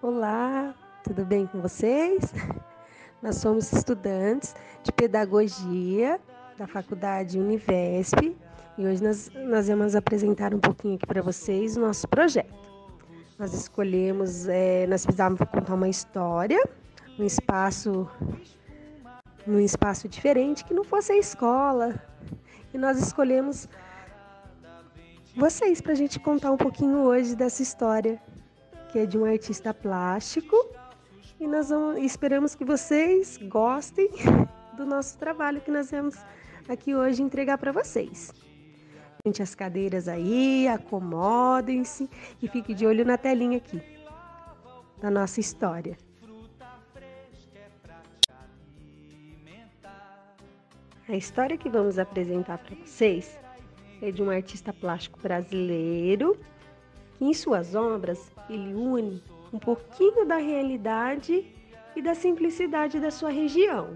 Olá, tudo bem com vocês? Nós somos estudantes de pedagogia da Faculdade Univesp e hoje nós vamos apresentar um pouquinho aqui para vocês o nosso projeto. Nós precisávamos contar uma história num espaço diferente que não fosse a escola. E nós escolhemos vocês para a gente contar um pouquinho hoje dessa história, que é de um artista plástico, e esperamos que vocês gostem do nosso trabalho que nós vamos aqui hoje entregar para vocês. Sente as cadeiras aí, acomodem-se e fiquem de olho na telinha aqui da nossa história. A história que vamos apresentar para vocês é de um artista plástico brasileiro que em suas obras ele une um pouquinho da realidade e da simplicidade da sua região.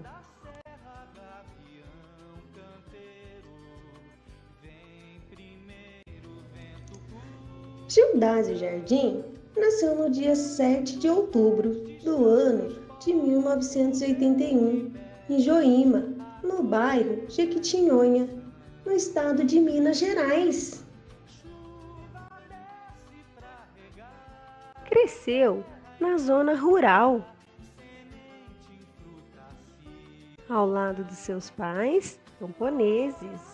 Gildásio Jardim nasceu no dia 7 de outubro do ano de 1981, em Joinma, no bairro Jequitinhonha, no estado de Minas Gerais. Cresceu na zona rural, ao lado dos seus pais camponeses.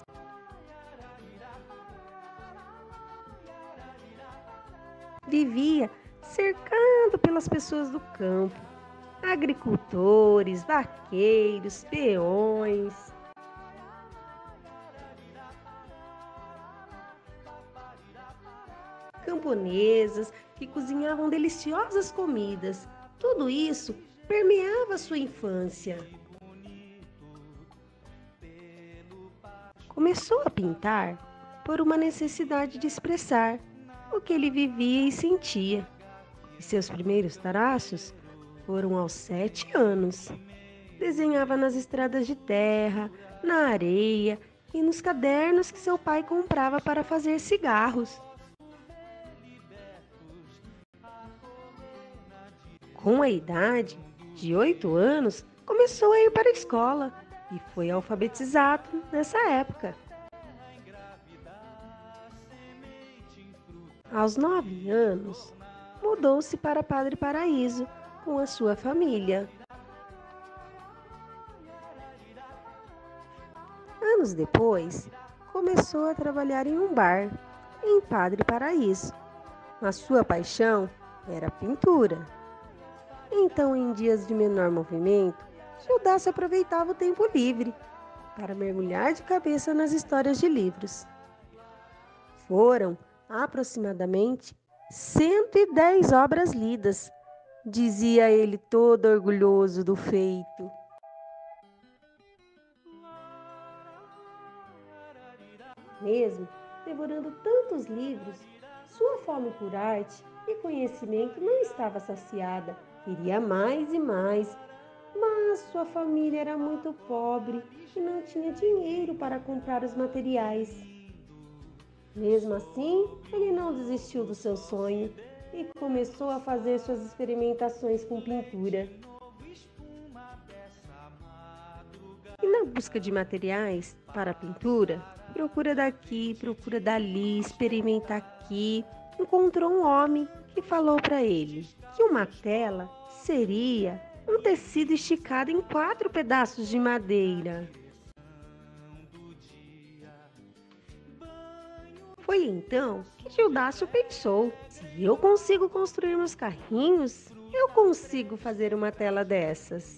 Vivia cercado pelas pessoas do campo, agricultores, vaqueiros, peões. Camponesas que cozinhavam deliciosas comidas. Tudo isso permeava sua infância. Começou a pintar por uma necessidade de expressar o que ele vivia e sentia. E seus primeiros traços foram aos 7 anos. Desenhava nas estradas de terra, na areia e nos cadernos que seu pai comprava para fazer cigarros. Com a idade de 8 anos, começou a ir para a escola e foi alfabetizado nessa época. Aos 9 anos, mudou-se para Padre Paraíso com a sua família. Anos depois, começou a trabalhar em um bar, em Padre Paraíso. A sua paixão era a pintura. Então, em dias de menor movimento, Gildásio aproveitava o tempo livre para mergulhar de cabeça nas histórias de livros. Foram aproximadamente 110 obras lidas, dizia ele todo orgulhoso do feito. Mesmo devorando tantos livros, sua fome por arte e conhecimento não estava saciada. Queria mais e mais, mas sua família era muito pobre e não tinha dinheiro para comprar os materiais. Mesmo assim, ele não desistiu do seu sonho e começou a fazer suas experimentações com pintura. E na busca de materiais para a pintura, procura daqui, procura dali, experimenta aqui, encontrou um homem que falou para ele que uma tela seria um tecido esticado em 4 pedaços de madeira. Foi então que Gildásio pensou: se eu consigo construir meus carrinhos, eu consigo fazer uma tela dessas.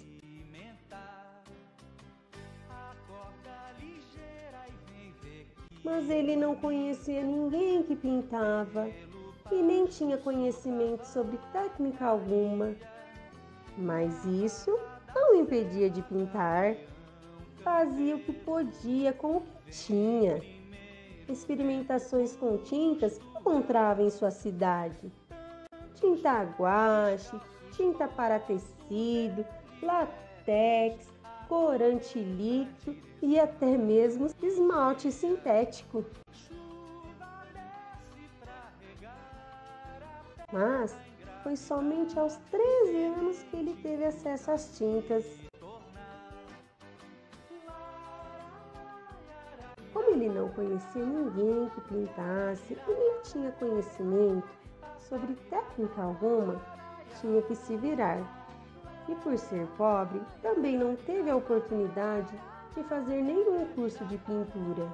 Mas ele não conhecia ninguém que pintava e nem tinha conhecimento sobre técnica alguma. Mas isso não o impedia de pintar. Fazia o que podia com o que tinha. Experimentações com tintas que encontrava em sua cidade. Tinta guache, tinta para tecido, látex, corante líquido e até mesmo esmalte sintético. Mas foi somente aos 13 anos que ele teve acesso às tintas. Como ele não conhecia ninguém que pintasse e nem tinha conhecimento sobre técnica alguma, tinha que se virar. E por ser pobre, também não teve a oportunidade de fazer nenhum curso de pintura.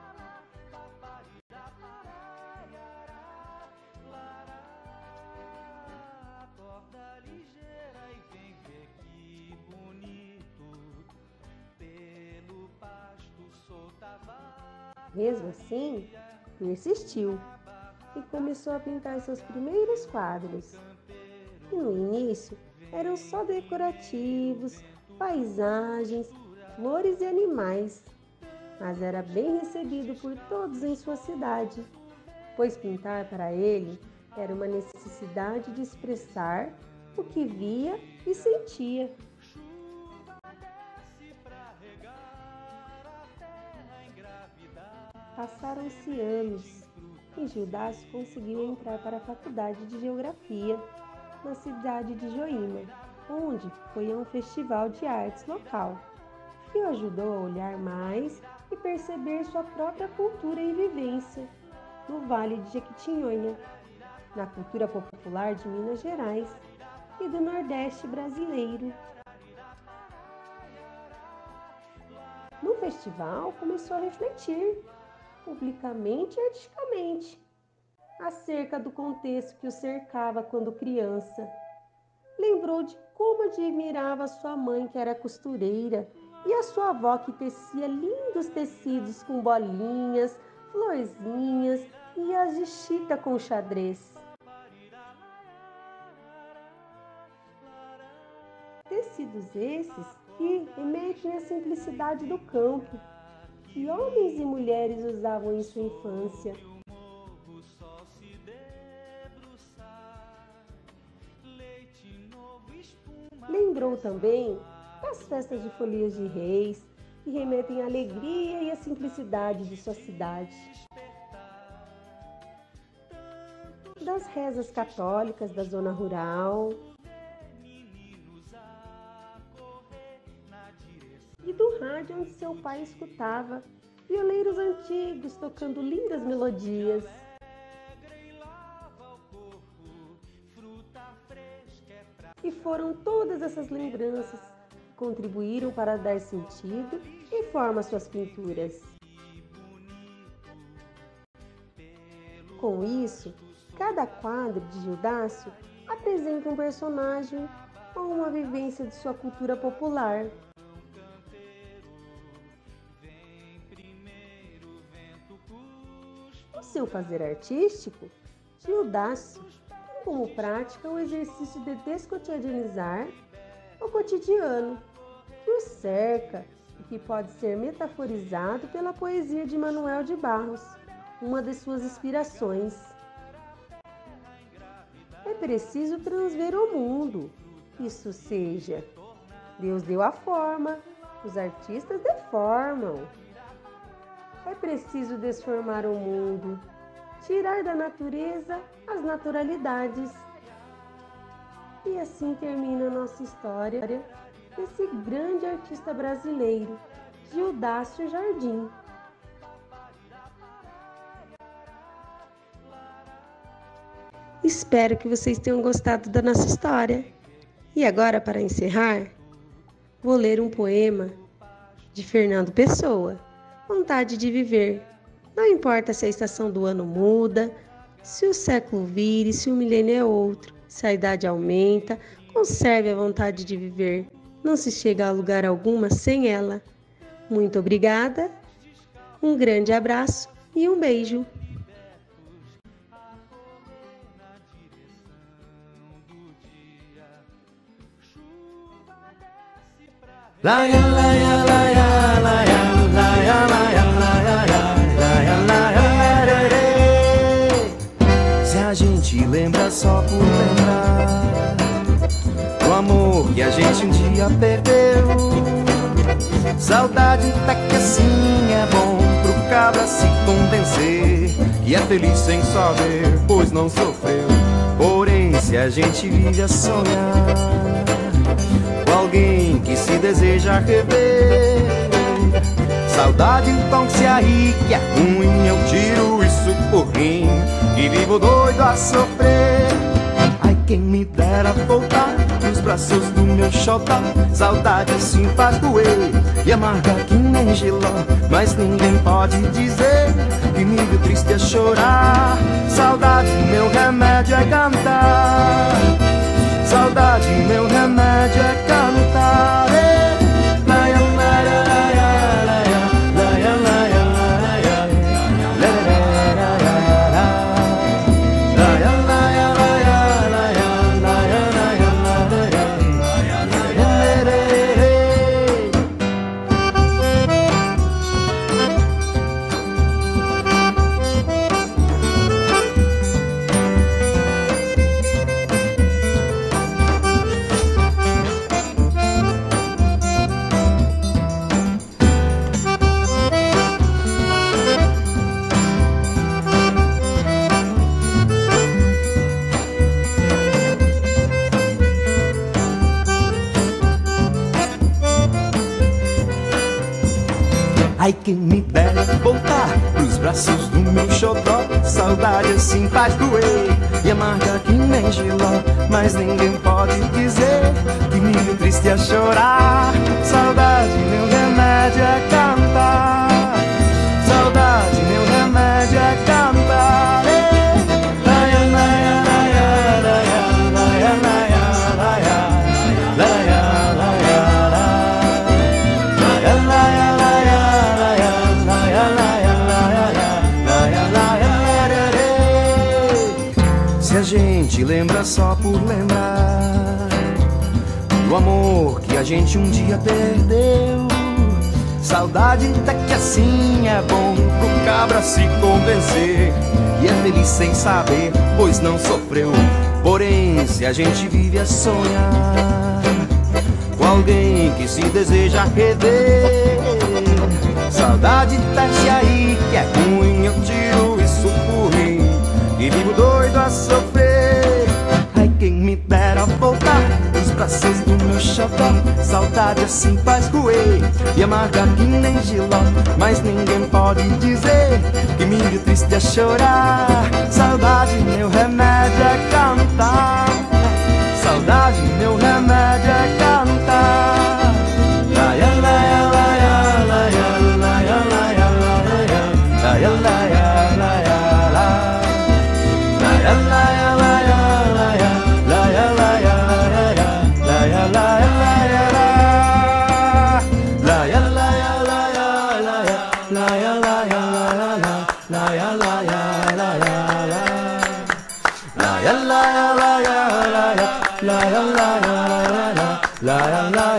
Mesmo assim, persistiu e começou a pintar seus primeiros quadros. E no início eram só decorativos, paisagens, flores e animais, mas era bem recebido por todos em sua cidade, pois pintar para ele era uma necessidade de expressar o que via e sentia. Passaram-se anos e Gildácio conseguiu entrar para a faculdade de Geografia na cidade de Joinma, onde foi a um festival de artes local, que o ajudou a olhar mais e perceber sua própria cultura e vivência no Vale de Jequitinhonha, na cultura popular de Minas Gerais e do Nordeste brasileiro. No festival, começou a refletir, publicamente e artisticamente, acerca do contexto que o cercava quando criança. Lembrou de como admirava sua mãe, que era costureira, e a sua avó, que tecia lindos tecidos com bolinhas, florzinhas e as de chita com xadrez. Tecidos esses que remetem à simplicidade do campo, que homens e mulheres usavam em sua infância. Lembrou também das festas de folias de reis, que remetem à alegria e à simplicidade de sua cidade. Das rezas católicas da zona rural. E do rádio onde seu pai escutava violeiros antigos tocando lindas melodias. E foram todas essas lembranças que contribuíram para dar sentido e forma às suas pinturas. Com isso, cada quadro de Gildácio apresenta um personagem ou uma vivência de sua cultura popular. No seu fazer artístico, Gildácio tem como prática o exercício de descotidianizar o cotidiano que o cerca e que pode ser metaforizado pela poesia de Manuel de Barros, uma de suas inspirações. É preciso transver o mundo, isso seja, Deus deu a forma, os artistas deformam. É preciso desformar o mundo, tirar da natureza as naturalidades. E assim termina a nossa história desse grande artista brasileiro, Gildácio Jardim. Espero que vocês tenham gostado da nossa história. E agora, para encerrar, vou ler um poema de Fernando Pessoa, Vontade de Viver. Não importa se a estação do ano muda, se o século vira e se o milênio é outro, se a idade aumenta, conserve a vontade de viver. Não se chega a lugar alguma sem ela. Muito obrigada, um grande abraço e um beijo. Se a gente lembra só por lembrar do amor que a gente um dia perdeu, saudade até que assim é bom pro cabra se convencer que é feliz sem saber, pois não sofreu. Porém, se se a gente vive a sonhar com alguém que se deseja rever. Saudade então se aí que é ruim, eu tiro isso por mim, que vivo doido a sofrer. Ai, quem me dera voltar nos braços do meu xodó. Saudade assim faz doer e amarga que nem giló, mas ninguém pode dizer que me viu triste a chorar. Saudade, meu remédio é cantar. Saudade, meu remédio é cantar. Ai, quem me dera voltar pros braços do meu xodó. Saudade assim faz doer e amarga que nem giló, mas ninguém pode dizer que me viu triste a chorar. Saudade, meu remédio é cantar. Saudade, meu remédio é cantar. Se a gente lembra só por lembrar do amor que a gente um dia perdeu. Saudade até que assim é bom pro cabra se convencer e é feliz sem saber, pois não sofreu. Porém, se a gente vive a sonhar com alguém que se deseja rever, saudade desce aí que é ruim, eu tiro isso por mim e vivo doido a sofrer. Ai, quem me dera voltar os braços do meu xodó. Saudade assim faz doer e amarga que nem giló, mas ninguém pode dizer que me viu triste a chorar. Saudade, meu remédio é cantar. Saudade, meu remédio é cantar. Laia, laia, laia, laia, laia, laia, laia, laia, laia, laia, laia. La la